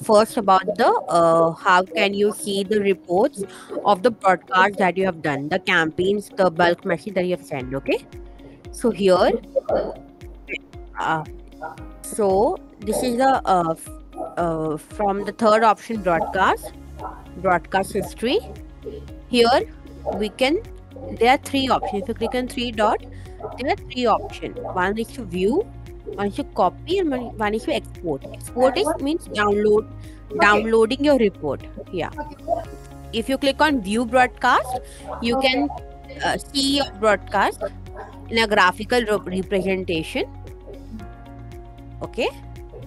first about the how can you see the reports of the broadcast that you have done, the campaigns, the bulk message that you have sent. Okay, so here, uh, so this is the from the third option, broadcast history. Here we can, there are three options. If you click on three dot, there are three options. One is to view, one is to copy, and one is to export. Export is means downloading your report. Yeah. If you click on view broadcast, you can see your broadcast in a graphical representation. Okay.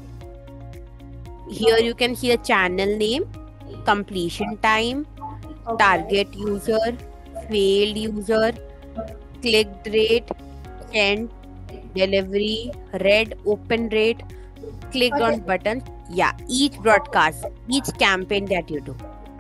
Here you can see the channel name, completion time, target user, failed user, clicked rate, sent, delivery, read, open rate, clicked on button. Yeah, each broadcast, each campaign that you do.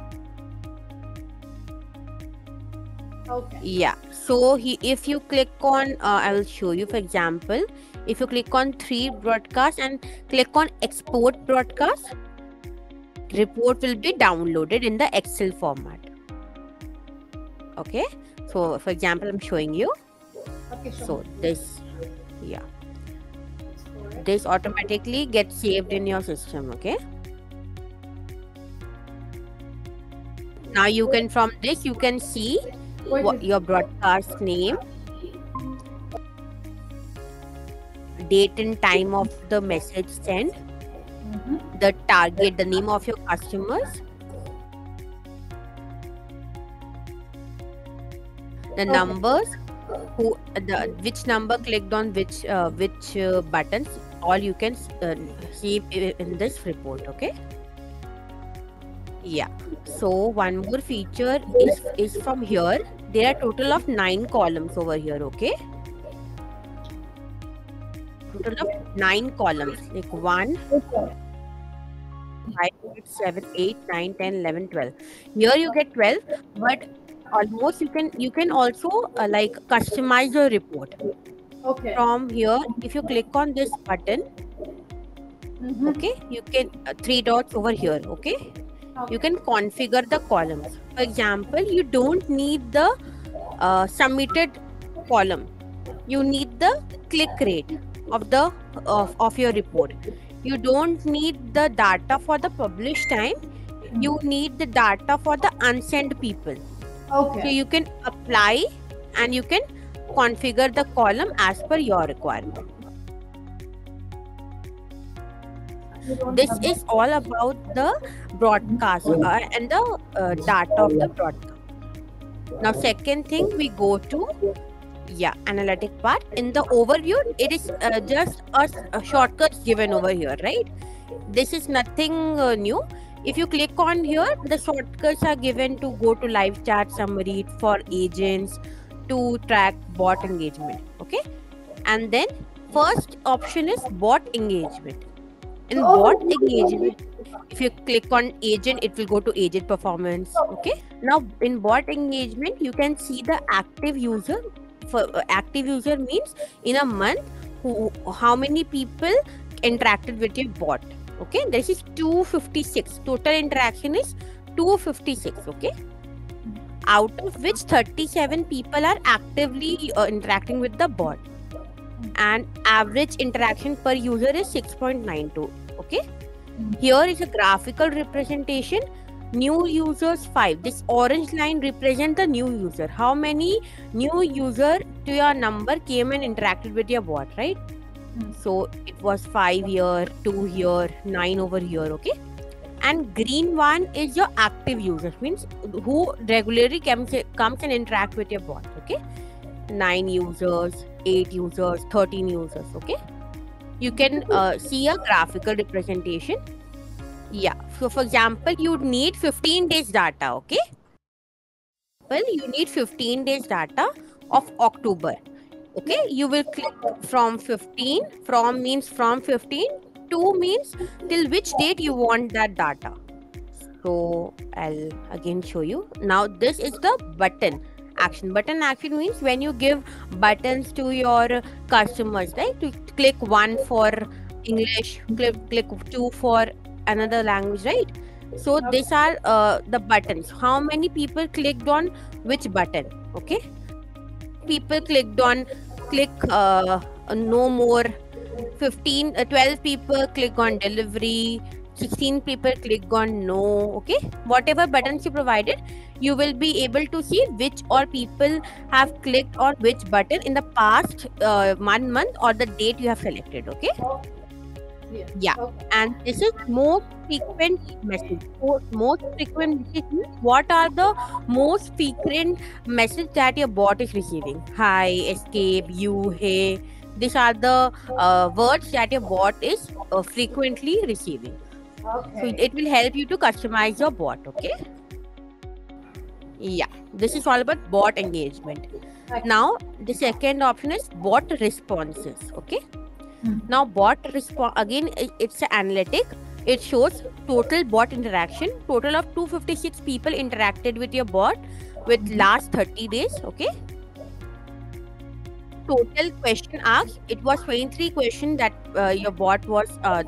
Okay. Yeah, so if you click on, I will show you. For example, if you click on three broadcast and click on export broadcast, report will be downloaded in the Excel format. Okay, so for example, I'm showing you. Okay, sure. So this, yeah, this automatically gets saved in your system. Okay, now you can, from this you can see what your broadcast name, date and time of the message sent, the target, the name of your customers, the numbers, which number clicked on which buttons, all you can see in this report. Okay, yeah. So one more feature is from here. There are total of 9 columns over here. Okay, total of 9 columns, like 1, 5, 6, 7, 8, 9, 10, 11, 12. Here you get 12, but almost you can also like customize your report. Okay. From here, if you click on this button, okay, you can 3 dots over here. Okay, you can configure the columns. For example, you don't need the submitted column. You need the click rate of your report. You don't need the data for the published time. You need the data for the unsent people. Okay. So you can apply and you can configure the column as per your requirement. This is all about the broadcast and the data of the broadcast. Now, second thing, we go to analytic part. In the overview, it is just a shortcuts given over here, right? This is nothing new. If you click on here, the shortcuts are given to go to live chat summary, for agents, to track bot engagement. Okay, and then first option is bot engagement. In bot engagement, if you click on agent, it will go to agent performance. Okay, now in bot engagement, you can see the active user. For active user means in a month how many people interacted with your bot. Okay, this is 256. Total interaction is 256. Okay, out of which 37 people are actively interacting with the bot, and average interaction per user is 6.92. Okay, here is a graphical representation. New users 5. This orange line represents the new user. How many new user to your number came and interacted with your bot, right? So it was 5 here, 2 here, 9 over here. Okay, and green one is your active users, means who regularly comes and interact with your bot. Okay, 9 users, 8 users, 13 users. Okay, you can see a graphical representation. Yeah, so for example, you need 15 days data. Okay, well, you need 15 days data of October. Okay, you will click from 15. From means from 15. To means till which date you want that data. So I'll again show you. Now this is the button action. Button action means when you give buttons to your customers, right? To click 1 for English, click 2 for another language, right? So these are the buttons. How many people clicked on which button? Okay, people clicked on no more. 12 people click on delivery. 16 people click on no. Okay, whatever buttons you provided, you will be able to see which all people have clicked on which button in the past 1 month or the date you have selected. Okay. Yeah. Okay. And this is most frequent message. Most frequent message means what are the most frequent message that your bot is receiving? Hi, escape, you, hey. These are the words that your bot is frequently receiving. So Okay. it will help you to customize your bot. Okay. Yeah. This is all about bot engagement. Okay. Now the second option is bot responses. Okay. Mhm. Now bot response again, it's an analytic. It shows total bot interaction. Total of 256 people interacted with your bot with last 30 days. Okay. Total question asked. It was 23 question that your bot was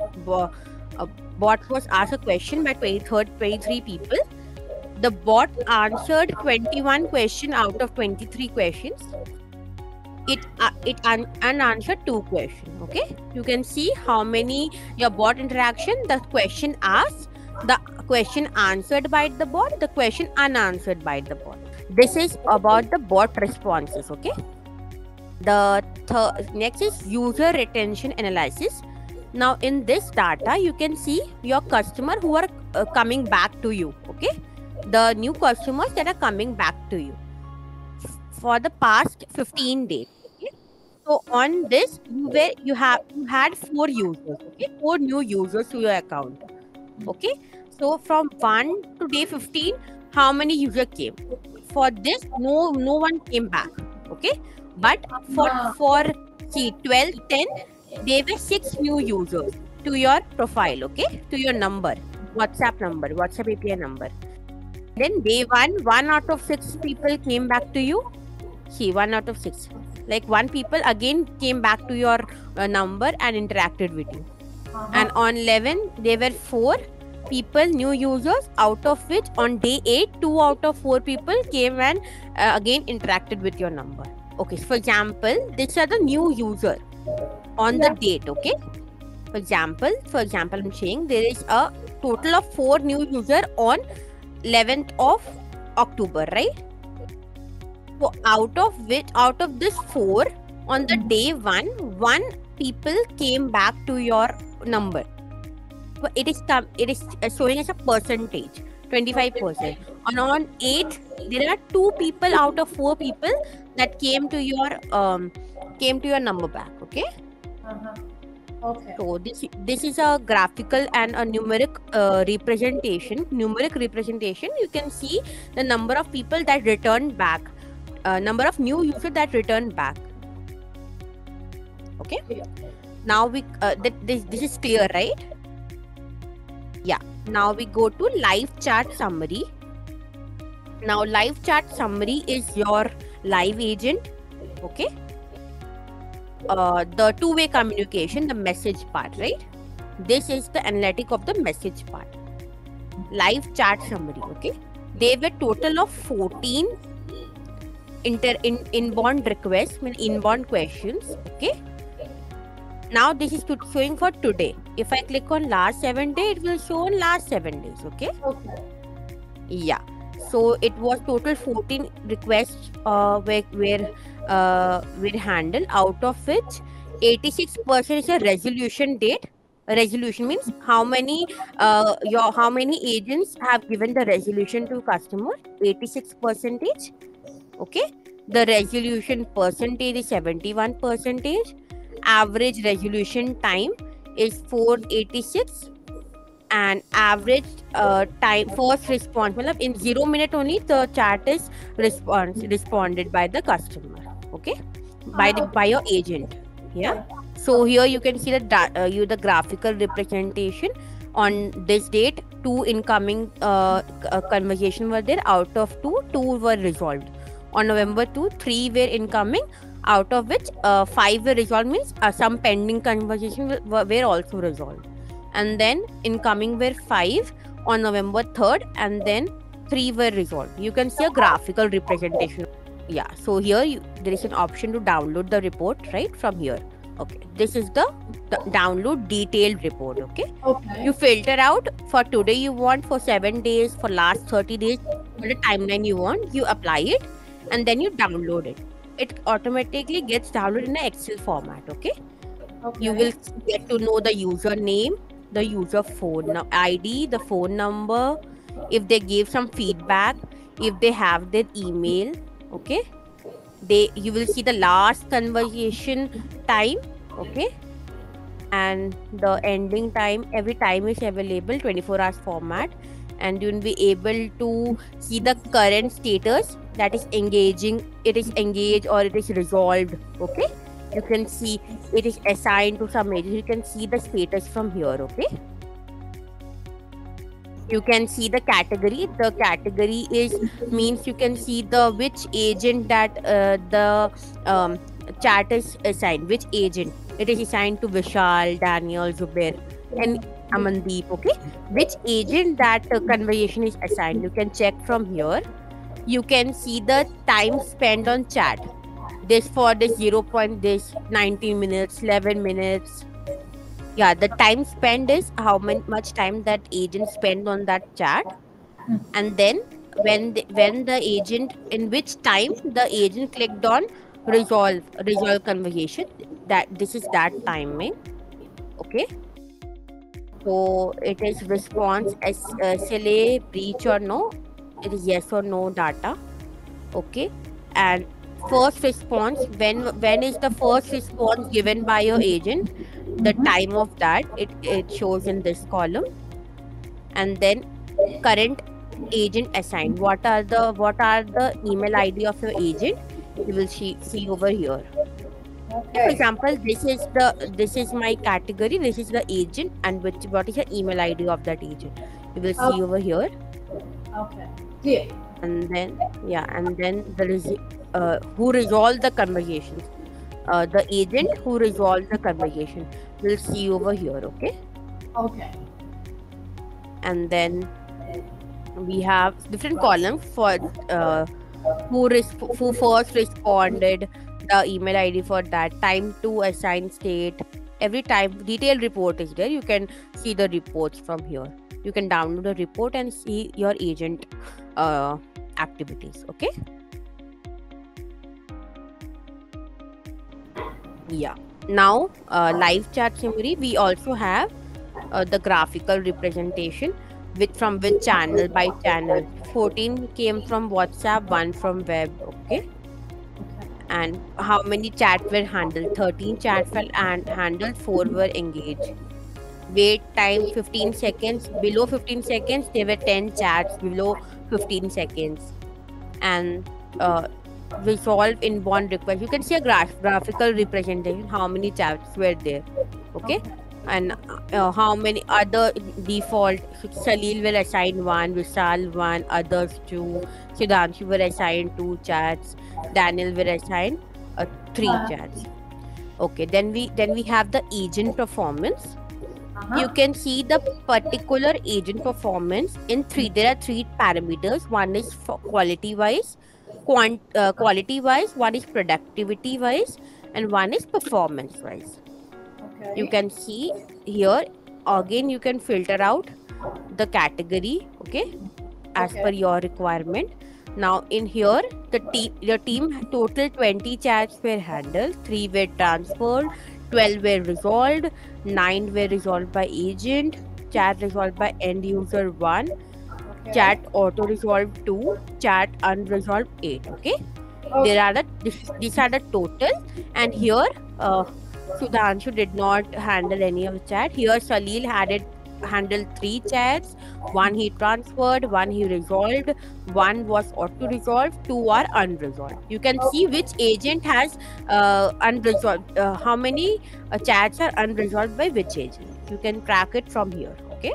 bot was asked a question by 23 people. The bot answered 21 question out of 23 questions. It unanswered 2 questions. Okay, you can see how many your bot interaction, the question asked, the question answered by the bot, the question unanswered by the bot. This is about the bot responses. Okay, the next is user retention analysis. Now in this data you can see your customer who are coming back to you. Okay, the new customers that are coming back to you for the past 15 days. Okay, so on this you had 4 users. Okay, 4 new users to your account. Okay, so from 1 to day 15, how many users came? For this, no one came back. Okay, but for see 12 10, there were 6 new users to your profile. Okay, to your number, WhatsApp API number. Then day 1 out of 6 people came back to you. See, 1 out of 6. Like 1 people again came back to your number and interacted with you. And on 11, there were 4 people, new users, out of which on day 8, 2 out of 4 people came and again interacted with your number. Okay, so for example, these are the new user on the date. Okay, for example, I'm saying there is a total of 4 new user on 11th of October, right? So out of this 4, on the day 1 people came back to your number. So it is showing as a percentage, 25%. And on 8, there are 2 people out of 4 people that came to your number back. Okay. Okay. So this is a graphical and a numeric representation. Numeric representation. You can see the number of people that returned back, number of new users that returned back. Okay. Yeah. Now this is clear, right? Yeah. Now we go to live chat summary. Now live chat summary is your live agent. Okay. The two-way communication, the message part, right? This is the analytic of the message part. Live chat summary. Okay. There were total of 14 inbound requests, inbound questions. Okay. Now this is showing for today. If I click on last 7 days, it will show on last 7 days. Okay. Okay. Yeah. So it was total 14 requests were handled, out of which 86% is a resolution date. Resolution means how many agents have given the resolution to customer. 86%. Okay. The resolution percentage is 71%. Average resolution time is 486, and average time first response, in 0 minute only the chat is responded by the customer. Okay, by your agent. Yeah. So here you can see the graphical representation. On this date, 2 incoming conversation were there. Out of 2 were resolved. On November 2, 3 were incoming, out of which 5 were resolved, means some pending conversation were also resolved. and then incoming were 5 on November 3rd, and then 3 were resolved. You can see a graphical representation. Yeah, so here there is an option to download the report right from here. Okay, this is the download detailed report. Okay, Okay. you filter out for today you want, for 7 days, for last 30 days, for the timeline you want, you apply it, and then you download it. It automatically gets downloaded in an Excel format. Okay, Okay. you will get to know the username, the user phone ID, the phone number, if they give some feedback, if they have their email. Okay, you will see the last conversation time. Okay, and the ending time. Every time is available 24 hours format, and you will be able to see the current status, that is engaging, it is engaged or it is resolved. Okay, you can see it is assigned to some agent. You can see the status from here. Okay, you can see the category. The category is means you can see the which agent that the chat is assigned, which agent it is assigned to. Vishal, Daniel, Zubair, and Amandeep. Okay, which agent that conversation is assigned, you can check from here. You can see the time spent on chat. This for this 19 minutes, 11 minutes. Yeah, the time spent is how much time that agent spent on that chat, and then when the agent, in which time the agent clicked on resolve conversation, that this is that timing. Okay, so it is response as SLA breach or no, it is yes or no data. Okay, and first response, when is the first response given by your agent, the time of that, it shows in this column. And then current agent assigned, what are the email ID of your agent, you will see over here. For example, this is my category, this is the agent, and what is the email ID of that agent, you will see over here. Okay. Clear. And then the who resolved the conversations, the agent who resolved the conversation, will see over here. Okay, Okay. and then we have different columns for who first responded, the email ID for that, time to assign state. Every time detailed report is there. You can see the reports from here. You can download a report and see your agent activities. Okay, yeah. Now live chat summary, we also have the graphical representation from which channel by channel. 14 came from WhatsApp, 1 from web. Okay, and how many chats were handled? 13 chats were handled, 4 were engaged. Wait time 15 seconds. Below 15 seconds there were 10 chats below 15 seconds. And resolve inbound request, you can see a graphical representation how many chats were there. Okay, and how many other default, Salil will assign 1, Vishal 1, others 2, Sudhanshu were assigned 2 chats, Daniel were assigned 3 chats. Okay, then we have the agent performance. You can see the particular agent performance in 3. There are 3 parameters. One is for quality wise, quality wise, one is productivity wise, and one is performance wise. Okay. You can see here again, you can filter out the category. Okay, as per your requirement. Now in here, the team total 20 chats were handled, 3 were transferred, 12 were resolved, 9 were resolved by agent, chat resolved by end user 1, chat auto resolved 2, chat unresolved 8. Okay, these are the total. And here Sudhanshu did not handle any of the chat. Here Salil handled 3 chats, 1 he transferred, 1 he resolved, 1 was auto resolved, 2 are unresolved. You can see which agent has unresolved, how many chats are unresolved by which agent. You can track it from here. Okay,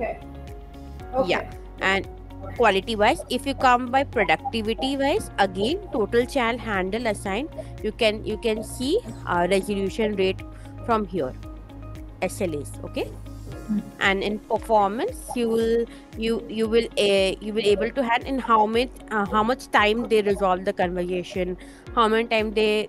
yeah. And quality wise, if you come by productivity wise, again total chat handle assigned, you can see resolution rate from here, SLAs. Okay, and in performance you will able to have in how much time they resolve the conversation, how many time they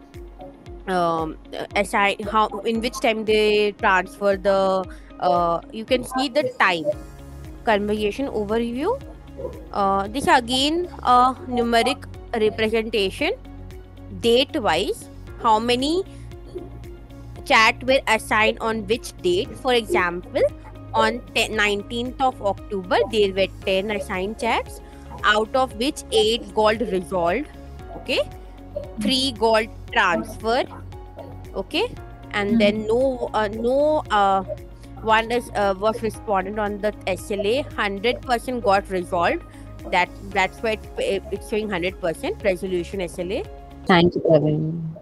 assign, how in which time they transfer the you can see the time conversation overview. This again numeric representation date wise, how many chat were assigned on which date. For example, on 19th of October there were 10 assigned chats, out of which 8 got resolved, okay, 3 got transferred, okay, and then no one is was responded on the SLA. 100% got resolved. That's why it's showing 100% resolution SLA. Thank you, Praveen.